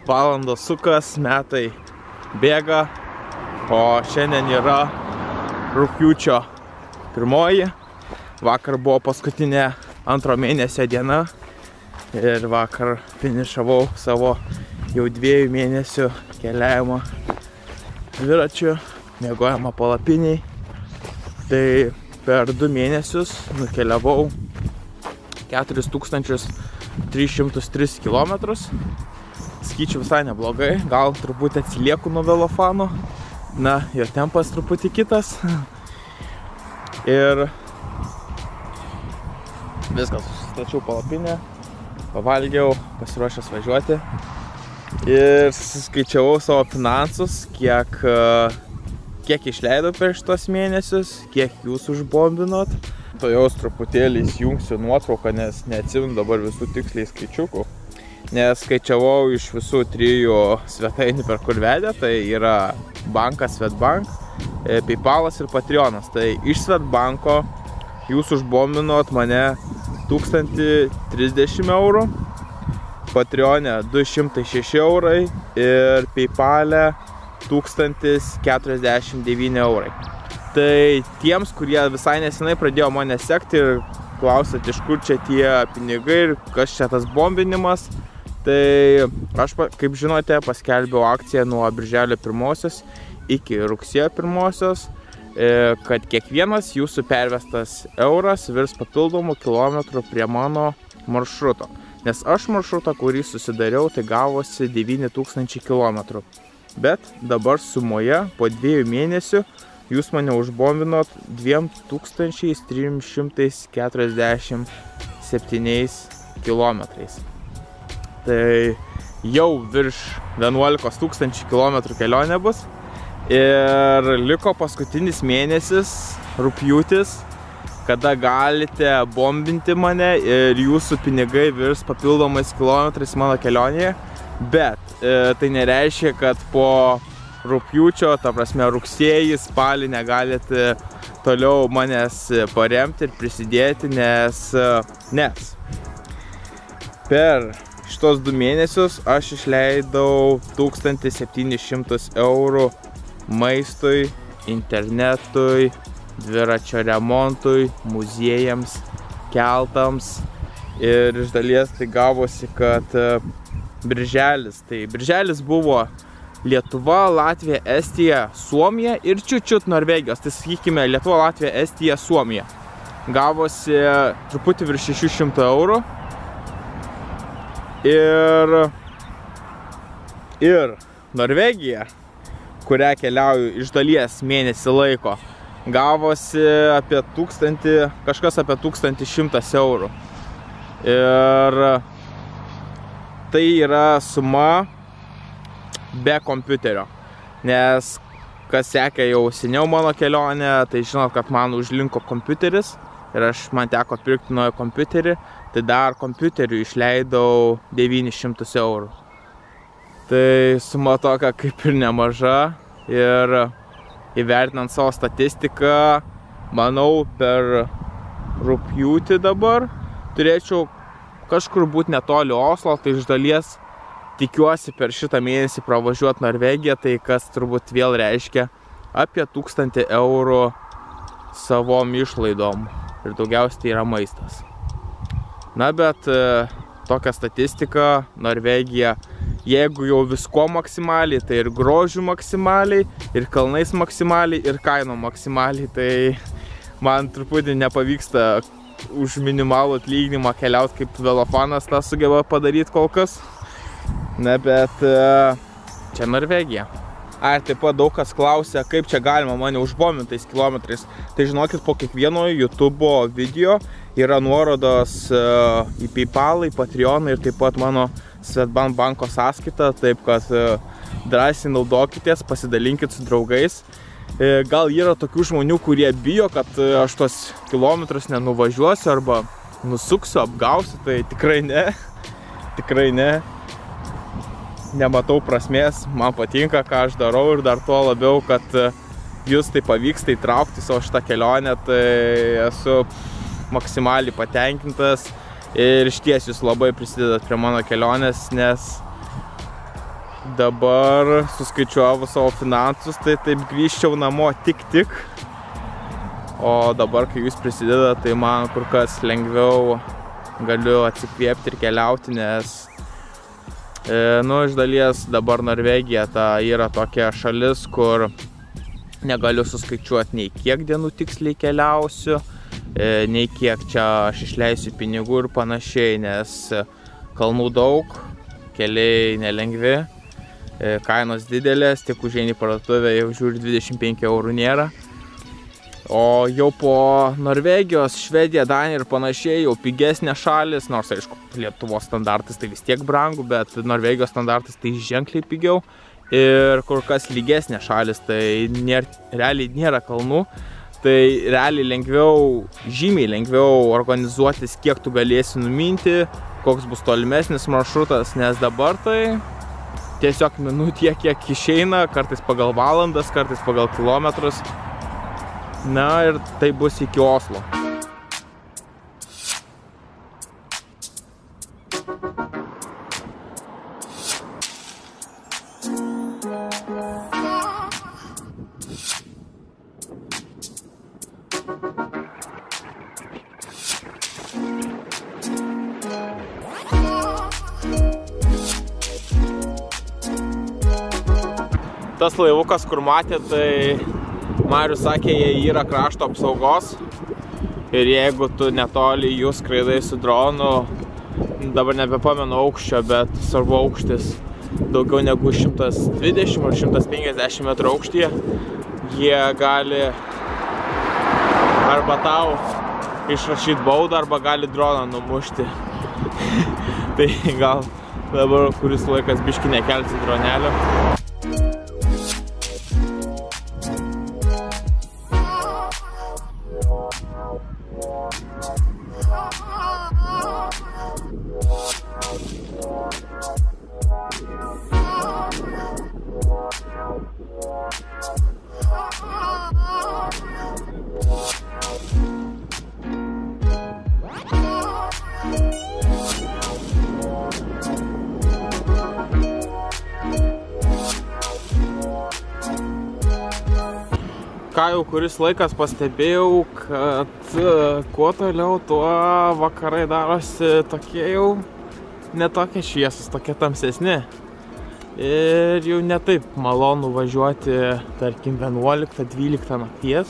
valandos sukas, metai bėga, o šiandien yra rugpjūčio 1. Vakar buvo paskutinė antro mėnesio diena ir vakar finišavau savo jau 2 mėnesių keliavimą dviračiu, miegojimą palapiniai. Tai per 2 mėnesius nukeliavau 4303 kilometrus. Skaičiu visai neblogai, gal truputį atsilieku nuo velofano. Na, jo tempas truputį kitas. Ir viskas, susistačiau palapinę, pavalgiau, pasiruošęs važiuoti. Ir susiskaičiavau savo finansus, kiek išleidau per šitos mėnesius, kiek jūs užbombinot. To jau truputėlį įsijungsiu nuotrauką, nes neatsimenu dabar visų tiksliai skaičiukų. Nes skaičiavau iš visų 3 svetainių, per kur vedė, tai yra bankas Swedbank, PayPalas ir Patreonas. Tai iš Swedbanko jūs užbombinot mane 1030 eurų, Patreone 206 eurai ir PayPale 1049 eurai. Tai tiems, kurie visai nesenai pradėjo mane sekti ir klausėt, iš kur čia tie pinigai ir kas čia tas bombinimas, tai aš, kaip žinote, paskelbiau akciją nuo birželio 1 iki rugsėjo 1, kad kiekvienas jūsų pervestas euras virs papildomų kilometrų prie mano maršruto. Nes aš maršrutą, kurį susidariau, tai gavosi 9000 kilometrų. Bet dabar sumoje po 2 mėnesių jūs mane užbombinot 2347 kilometrais. Tai jau virš 11 000 kilometrų kelionė bus. Ir liko paskutinis mėnesis, rugpjūtis, kada galite bombinti mane ir jūsų pinigai virs papildomais kilometrais mano kelionėje. Bet tai nereiškia, kad po rugpjūčio, ta prasme rugsėjį, spalį negalite toliau manęs paremti ir prisidėti, nes per šitos 2 mėnesius aš išleidau 1700 eurų maistui, internetui, dviračio remontui, muziejams, keltams. Ir iš dalies tai gavosi, kad birželis buvo Lietuva, Latvija, Estija, Suomija ir čiut Norvegijos. Tai sakykime Lietuva, Latvija, Estija, Suomija. Gavosi truputį virš 600 eurų. Ir Norvegija, kurią keliauju iš dalies mėnesį laiko, gavosi apie 1100 eurų. Ir tai yra suma be kompiuterio. Nes kas sekė jau seniau mano kelionę, tai žinot, kad man užlinko kompiuteris ir man teko pirkti naują kompiuterį, tai dar kompiuteriu išleidau 900 eurų. Tai suma tokia kaip ir nemaža ir įvertinant savo statistiką, manau, per rugpjūtį dabar turėčiau kažkur būti netoli Oslo, tai iš dalies tikiuosi per šitą mėnesį pravažiuoti Norvegiją, tai kas turbūt vėl reiškia apie 1000 eurų savom išlaidom ir daugiausiai tai yra maistas. Na, bet tokia statistika, Norvegija, jeigu jau visko maksimaliai, tai ir grožių maksimaliai, ir kalnais maksimaliai, ir kaino maksimaliai, tai man truputį nepavyksta už minimalų atlyginimą keliauti kaip velofanas tą sugeba padaryti kol kas. Na, bet čia Norvegija. Ir taip pat daug kas klausia, kaip čia galima mane užbombintais kilometrais. Tai žinokit, po kiekvieno YouTube video yra nuorodos į PayPal, į Patreoną ir taip pat mano Swedbank banko sąskaitą. Taip kad drąsiai naudokitės, pasidalinkit su draugais. Gal yra tokių žmonių, kurie bijo, kad aš tos kilometrus nenuvažiuosiu arba nusuksiu, apgausiu. Tai tikrai ne. Tikrai ne. Nematau prasmės, man patinka, ką aš darau ir dar tuo labiau, kad jūs tai pavyksta įtraukti savo šitą kelionę, tai esu maksimaliai patenkintas ir išties jūs labai prisidedat prie mano kelionės, nes dabar suskaičiuoju savo finansus, tai taip grįžčiau namo tik. O dabar, kai jūs prisideda, tai man kur kas lengviau galiu atsikvėpti ir keliauti, nes iš dalies dabar Norvegija yra tokia šalis, kur negaliu suskaičiuoti nei kiek dienų tiksliai keliausiu, nei kiek čia aš išleisiu pinigų ir panašiai, nes kalnų daug, keliai nelengvi, kainos didelės, tik užeini į parduotuvę, jau žiūri 25 eurų nėra. O jau po Norvegijos, Švedija, Danija ir panašiai jau pigesnė šalis, nors aišku Lietuvos standartais tai vis tiek brangu, bet Norvegijos standartais tai ženkliai pigiau ir kur kas lygesnė šalis, tai realiai nėra kalnų, tai realiai lengviau, žymiai lengviau organizuotis, kiek tu galėsi numinti, koks bus tolimesnis maršrutas, nes dabar tai tiesiog minu tiek, kiek išeina, kartais pagal valandas, kartais pagal kilometrus. Na ir tai bus iki Oslo. Tas laivukas, kur matė, tai Marius sakė, jie yra krašto apsaugos ir jeigu tu netoli jų skraidai su dronu, dabar nebepamenu aukščio, bet svarbu aukštis daugiau negu 120 ar 150 metrų aukštyje, jie gali arba tau išrašyti baudą, arba gali droną numušti. Tai gal dabar kuris laikas biškį nekelsi dronelio. Ką jau kuris laikas pastebėjau, kad kuo toliau, tuo vakarai darosi tokie jau netokie šviesus, tokie tamsesni. Ir jau netaip malonu važiuoti, tarkim, 11-12 nakties.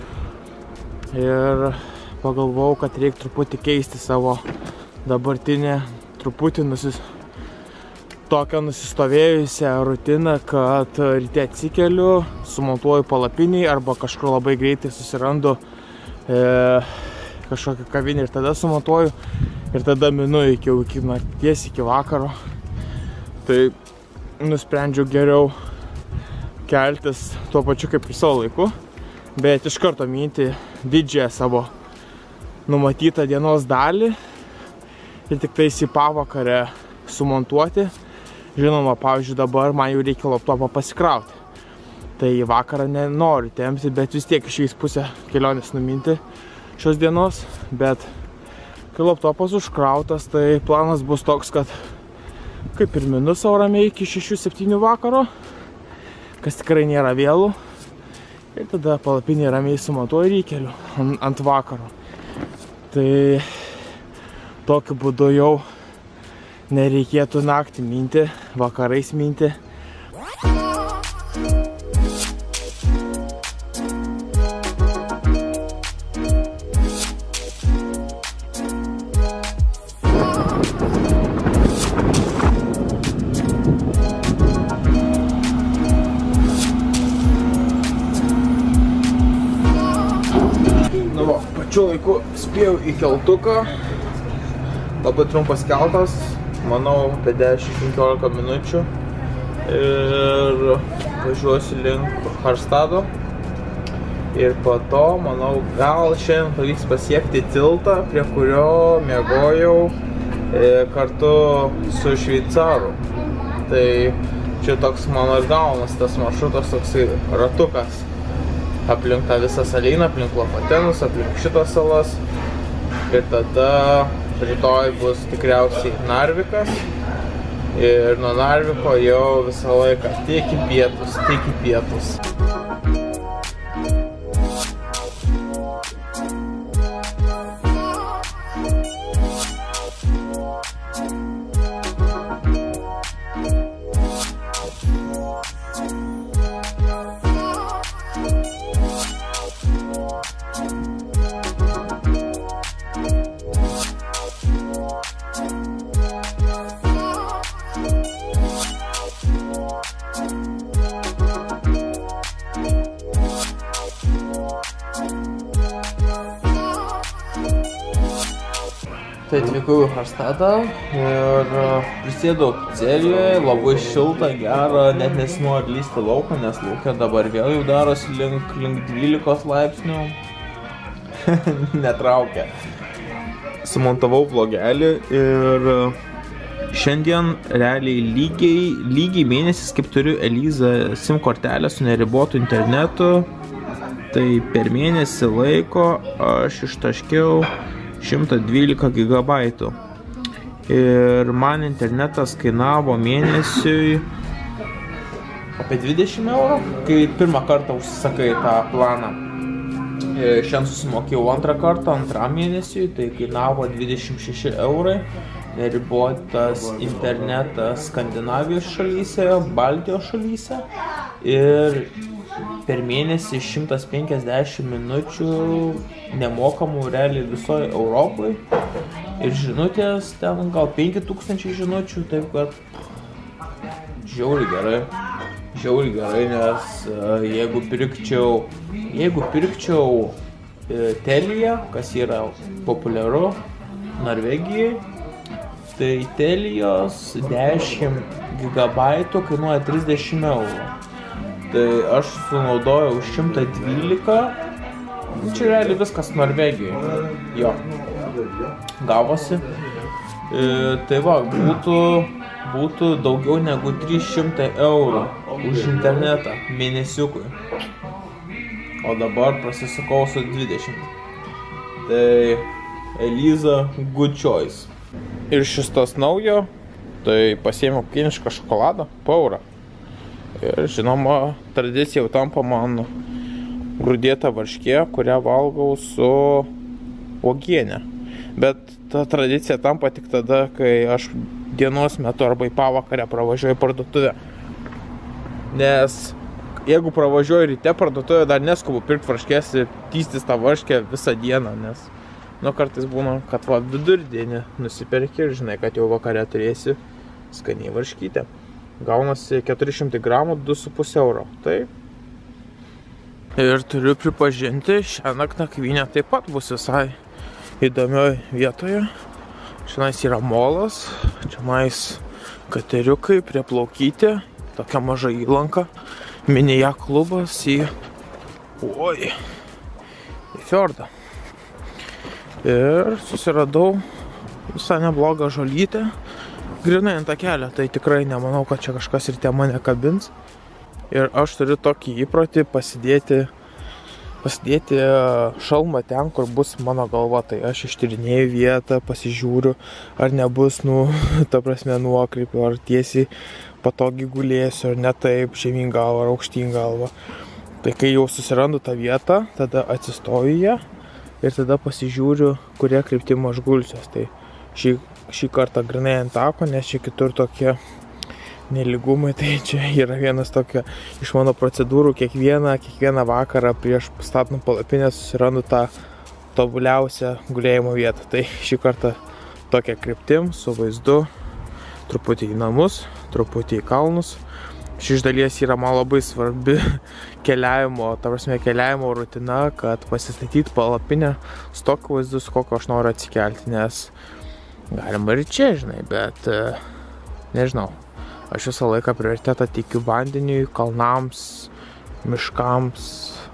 Ir pagalvojau, kad reikia truputį keisti savo dabartinę, truputį tokią nusistovėjusią rutiną, kad ryte atsikeliu, sumontuoju palapinį arba kažkur labai greitai susirandu kažkokią kavinę ir tada sumontuoju ir tada minu iki nakties, iki vakaro. Tai nusprendžiau geriau keltis tuo pačiu kaip ir savo laiku, bet iš karto minti didžiąją savo numatytą dienos dalį ir tik tais į pavakarę sumontuoti. Žinoma, pavyzdžiui, dabar man jau reikia laptopą pasikrauti. Tai į vakarą nenoriu tempti, bet vis tiek išeis pusę kelionės numinti šios dienos. Bet kai laptopas užkrautas, tai planas bus toks, kad kaip ir minu sau ramiai iki 6-7 vakaro, kas tikrai nėra vėlų. Ir tada palapinį ramiai sumontuoju ir įkeliu ant vakaro. Tai tokiu būdu jau nereikėtų naktį minti, vakarais minti. Nu, pačiu laiku spėjau į keltuką, labai trumpas keltas. Manau, apie 10-15 minučių ir važiuosiu link Harstado ir po to, manau, gal šiandien pavyks pasiekti tiltą, prie kurio miegojau kartu su šveicaru. Tai čia toks mano ir gaunas tas maršrutas, toksai ratukas aplink tą visą salyną, aplink Lofotenus, aplink šitas salas ir tada rytoj bus tikriausiai Narvikas Ir nuo Narviko jau visą laiką tik į pietus, tik į pietus. Tai atvykau į Harstadą ir prisėdau pizzerijoje, labai šilta, gera, net nesinori lysti lauką, nes laukia dabar vėl jau darosi link 12 laipsnių. Netraukia. Sumontavau vlogelį ir šiandien realiai lygiai mėnesis, kaip turiu Eliza SIM kortelę su neribotu internetu. Tai per mėnesį laiko aš ištaškiau 112 gigabaitų. Ir man internetas kainavo mėnesiui apie 20 eurų, kai pirmą kartą užsisakai tą planą. Šiandien susimokėjau antrą kartą, antram mėnesiui, tai kainavo 26 eurai. Neribotas internetas Skandinavijos šalyse, Baltijos šalyse. Ir per mėnesį 150 minučių nemokamų realiai visoje Europoje. Ir žinutės ten gal 5000 žinučių, taip kad žiauriai gerai. Žiauriai gerai, nes jeigu pirkčiau Teliją, kas yra populiaru Norvegijai, tai Telijos 10 gigabaitų kainuoja 30 eurų. Tai aš sunaudojau 112, čia realiai viskas Norvegijoje, jo, gavosi. Tai va, būtų daugiau negu 300 eurų už internetą mėnesiukui, o dabar prasisukau su 20. Tai Eliza good choice. Ir šis tas naujo, tai pasiėmiau kinišką šokoladą po eurą. Ir žinoma, tradicija jau tampa man grūdėta varškė, kurią valgau su uogiene. Bet ta tradicija tampa tik tada, kai aš dienos metu arba į pavakarę pravažiuoju parduotuvę. Nes jeigu pravažiuoju ryte parduotuvę, dar neskubu pirkti varškės ir tystis tą varškę visą dieną, nes kartais būna, kad va vidurdienį nusiperki ir žinai, kad jau vakare turėsi skaniai varškytę. Gaunasi 400 gramų 2,5 euro. Taip. Ir turiu pripažinti, šią nakvynę taip pat bus visai įdomioj vietoje. Šiandien yra molas, čianais kateriukai prie plaukyti, tokia maža įlanka, minija klubas į fjordą. Ir susiradau visą neblogą žolytę. Grinai ant takelio, tai tikrai nemanau, kad čia kažkas ir tie mane kabins. Ir aš turiu tokį įprotį pasidėti šalmą ten, kur bus mano galva. Tai aš ištyrinėju vietą, pasižiūriu, ar nebus, ta prasme, nuokrypio, ar tiesiai patogiai gulėsiu, ar ne taip, žemyn galvą, ar aukštyn galvą. Tai kai jau susirandu tą vietą, tada atsistoju ją ir tada pasižiūriu, kurie kryptim aš gulsiuos. Tai šį kartą grinai ant tako, nes čia kitur tokie nelygumai, tai čia yra vienas tokia iš mano procedūrų. Kiekvieną vakarą prieš statant palapinę susirandu tą tobuliausią gulėjimo vietą. Tai šį kartą tokia kryptim, su vaizdu, truputį į namus, truputį į kalnus. Ši iš dalies yra man labai svarbi keliavimo rutina, kad pasistatyti palapinę su tokiu vaizdu, su kokiu aš noriu atsikelti, nes galima ir čia, žinai, bet nežinau. Aš visą laiką prioritetą teikiu vandeniui, kalnams, miškams,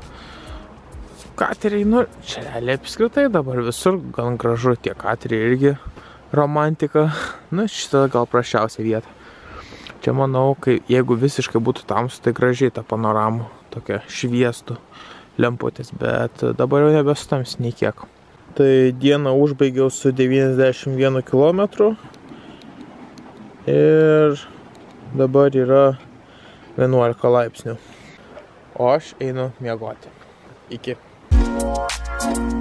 kateriai, čia realiai apskritai dabar visur gan gražu, tie kateriai irgi romantika, šitą gal prasčiausia vieta. Čia manau, jeigu visiškai būtų tamsu, tai gražiai ta panorama tokia šviestų lemputės, bet dabar jau nebesutams nei kiek. Tai dieną užbaigiau su 91 km Ir dabar yra 11 laipsnių. O aš einu miegoti. Iki.